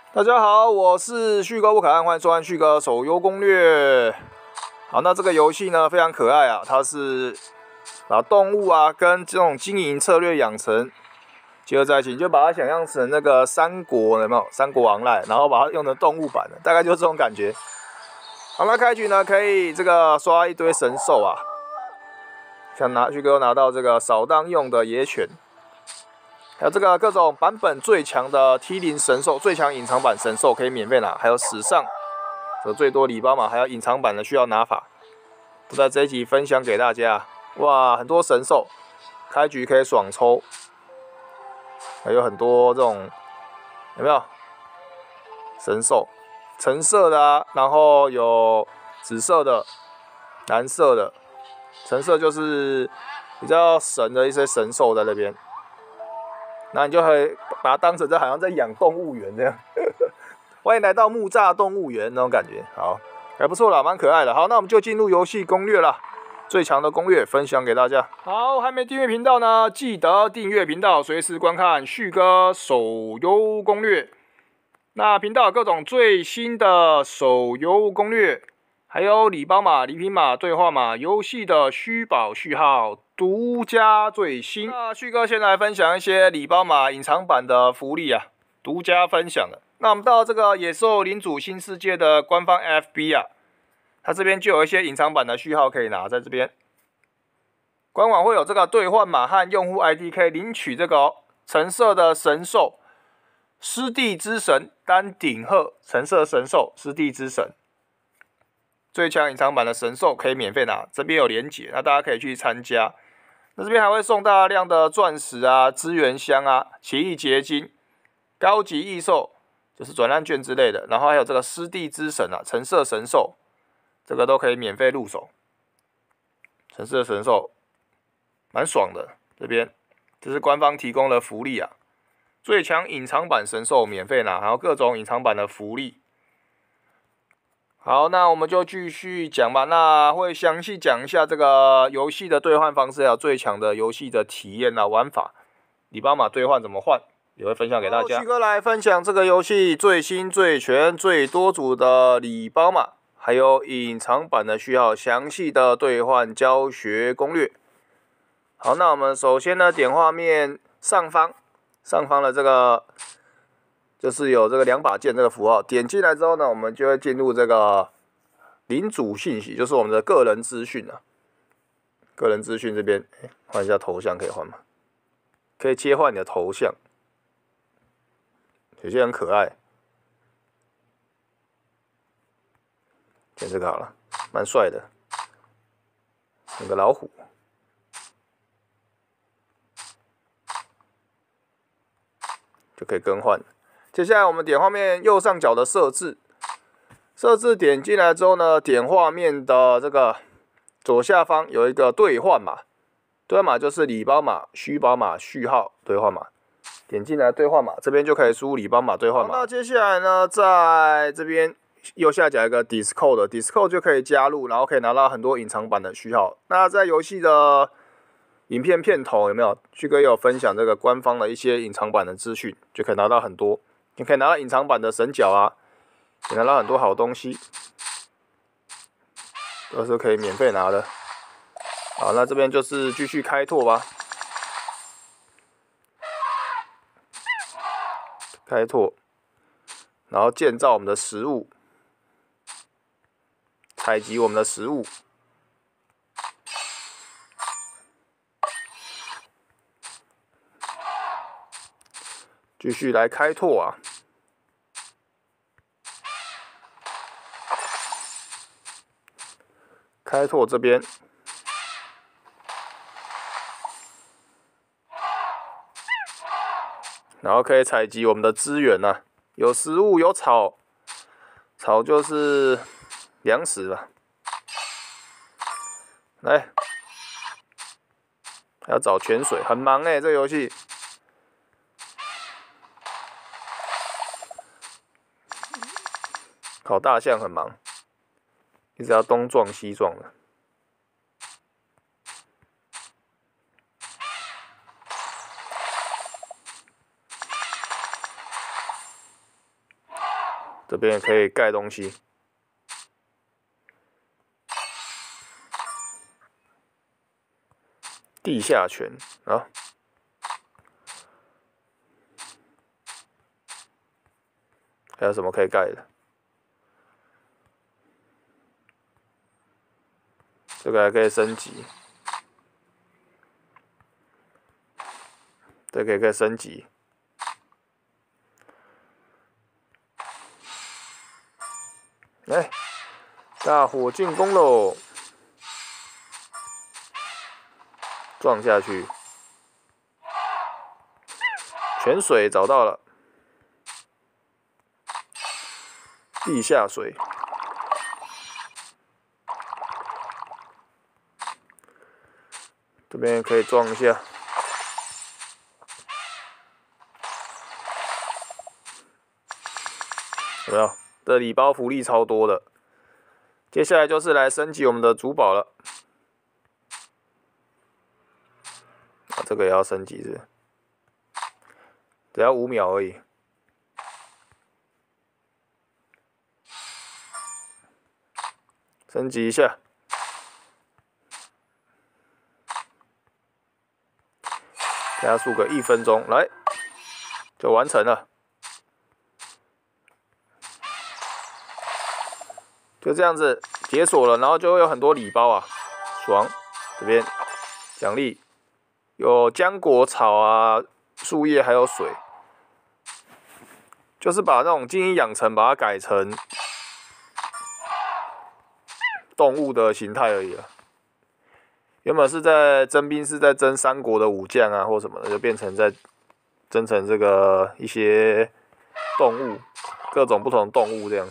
大家好，我是旭哥不可爱，欢迎收看旭哥手游攻略。好，那这个游戏呢非常可爱啊，它是把动物啊跟这种经营策略养成结合在一起，你就把它想象成那个三国有没有？三国 online， 然后把它用成动物版的，大概就是这种感觉。好，那开局呢可以这个刷一堆神兽啊，像旭哥拿到这个扫荡用的野犬。还有这个各种版本最强的 T0神兽、最强隐藏版神兽可以免费拿，还有史上最多礼包嘛，还有隐藏版的需要拿法，都在这一集分享给大家。哇，很多神兽，开局可以爽抽，还有很多这种有没有神兽？橙色的啊，然后有紫色的、蓝色的，橙色就是比较神的一些神兽在那边。那你就可以把它当成好像在养动物园这样。欢迎来到木栅动物园那种感觉，好，还不错啦，蛮可爱的。好，那我们就进入游戏攻略啦，最强的攻略分享给大家。好，还没订阅频道呢，记得订阅频道，随时观看旭哥手游攻略。那频道有各种最新的手游攻略，还有礼包码、礼品码、兑换码、游戏的虚宝序号。独家最新，那旭哥先来分享一些礼包码隐藏版的福利啊，独家分享的。那我们到这个野兽领主新世界的官方 FB 啊，它这边就有一些隐藏版的序号可以拿，在这边官网会有这个兑换码和用户 ID 可以领取这个橙色的神兽湿地之神丹顶鹤，橙色神兽湿地之神。最强隐藏版的神兽可以免费拿，这边有连结，那大家可以去参加。那这边还会送大量的钻石啊、资源箱啊、奇异结晶、高级异兽，就是转烂券之类的。然后还有这个湿地之神啊、橙色神兽，这个都可以免费入手。橙色神兽蛮爽的，这边这是官方提供的福利啊。最强隐藏版神兽免费拿，还有各种隐藏版的福利。好，那我们就继续讲吧。那会详细讲一下这个游戏的兑换方式，还有最强的游戏的体验啊、玩法，礼包码兑换怎么换，也会分享给大家。旭哥来分享这个游戏最新、最全、最多组的礼包码，还有隐藏版的序号详细的兑换教学攻略。好，那我们首先呢，点画面上方的这个。就是有这个2把剑这个符号，点进来之后呢，我们就会进入这个领主信息，就是我们的个人资讯啊。个人资讯这边，换一下头像可以换吗？可以切换你的头像，有些很可爱。选这个好了，蛮帅的，有个老虎。就可以更换。接下来我们点画面右上角的设置，点进来之后呢，点画面的这个左下方有一个兑换码，兑换码就是礼包码、虚宝码、序号兑换码。点进来兑换码，这边就可以输入礼包码兑换码。那接下来呢，在这边右下角一个 Discord 就可以加入，然后可以拿到很多隐藏版的序号。那在游戏的影片片头有没有？旭哥也有分享这个官方的一些隐藏版的资讯，就可以拿到很多。你可以拿到隐藏版的神角啊，可以拿到很多好东西，都是可以免费拿的。好，那这边就是继续开拓吧。开拓，然后建造我们的食物，采集我们的食物。继续来开拓啊！开拓这边，然后可以采集我们的资源啊，有食物，有草，草就是粮食吧。来，还要找泉水，很忙这个游戏。烤大象很忙，一直要东撞西撞的。 这边可以盖东西。地下泉啊，还有什么可以盖的？这个还可以升级，这个也可以升级。来，大火进攻喽！撞下去，泉水找到了，地下水。这边可以撞一下，有没有？这礼包福利超多的。接下来就是来升级我们的主宝了。啊，这个也要升级是？只要5秒而已。升级一下。加速个1分钟，来，就完成了。就这样子解锁了，然后就会有很多礼包啊，爽！这边奖励有浆果草啊、树叶还有水，就是把那种精英养成把它改成动物的形态而已了。原本是在征兵，是在征三国的武将啊或什么的，就变成在征成这个一些动物，各种不同的动物这样。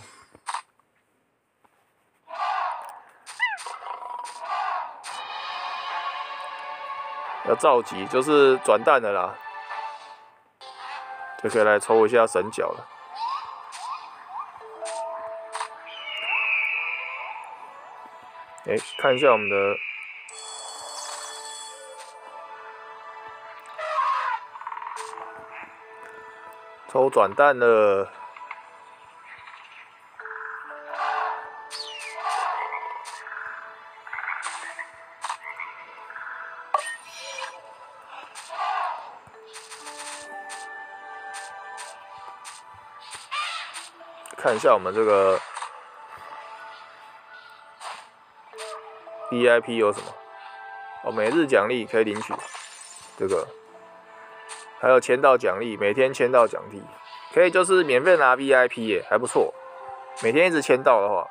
要召集就是转蛋的啦，就可以来抽一下神角了。看一下我们的抽转蛋了。看一下我们这个 VIP 有什么？哦，每日奖励可以领取这个，还有签到奖励，每天签到奖励，可以就是免费拿 VIP 耶，还不错。每天一直签到的话，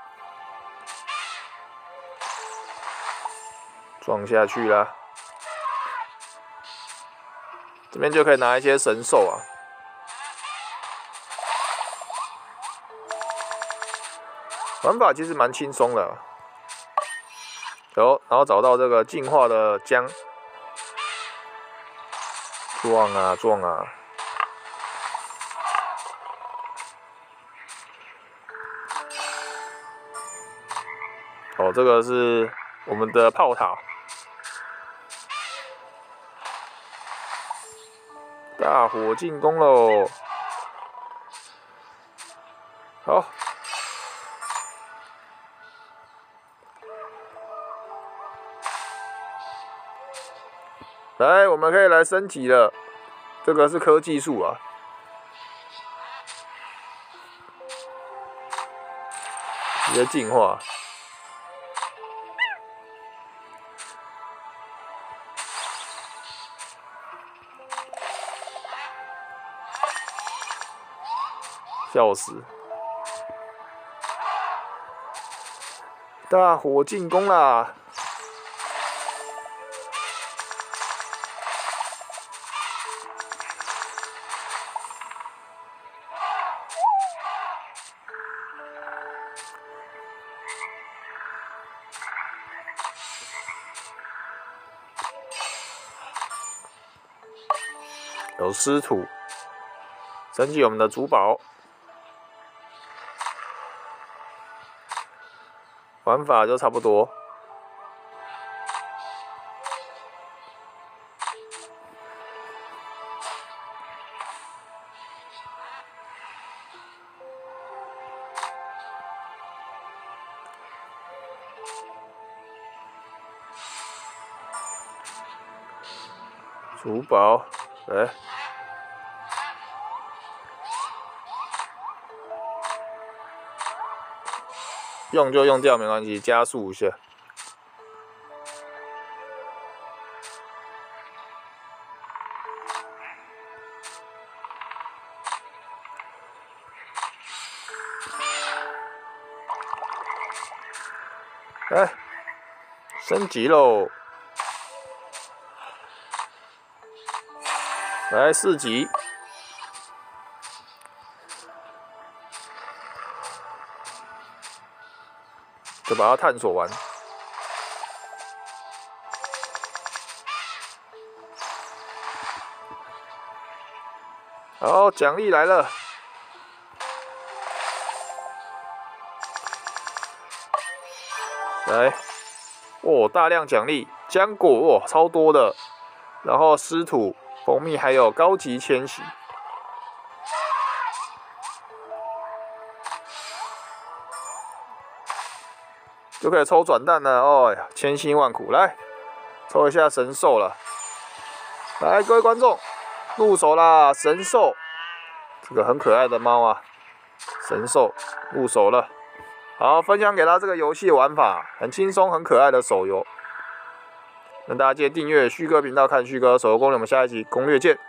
撞下去啦。这边就可以拿一些神兽啊。玩法其实蛮轻松的，然后找到这个进化的浆，撞啊撞啊，哦，这个是我们的炮塔，大火进攻喽！好。来，我们可以来升级了。这个是科技树啊，直接进化。笑死！大火进攻啦！有湿土，升级我们的主宝。玩法就差不多。 珠宝，来，用就用掉没关系，加速一下。来，升级喽！来4级，就把它探索完。好，奖励来了！来，哦，大量奖励，浆果哦，超多的，然后湿土、蜂蜜，还有高级迁徙。就可以抽转蛋了，哦呀，千辛万苦，来抽一下神兽了。来，各位观众，入手啦！神兽，这个很可爱的猫啊，神兽入手了。好，分享给他这个游戏玩法，很轻松、很可爱的手游。那大家记得订阅旭哥频道，看旭哥手游攻略。我们下一集攻略见。